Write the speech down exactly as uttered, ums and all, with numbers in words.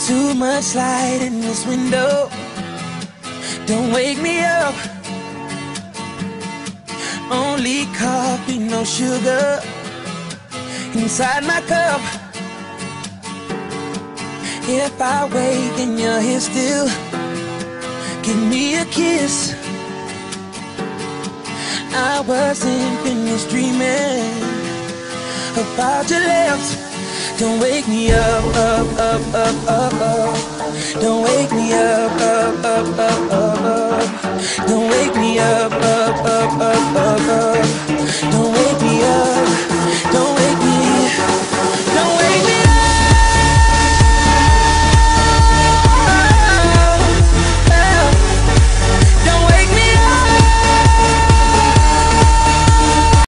Too much light in this window. Don't wake me up. Only coffee, no sugar inside my cup. If I wait, then you're here still. Give me a kiss. I wasn't finished dreaming about your lips. Don't wake me up, up, up, up, up, up. Don't wake me up, up, up, up, up, up. Don't wake me up, up, up, up, up, up. Don't wake me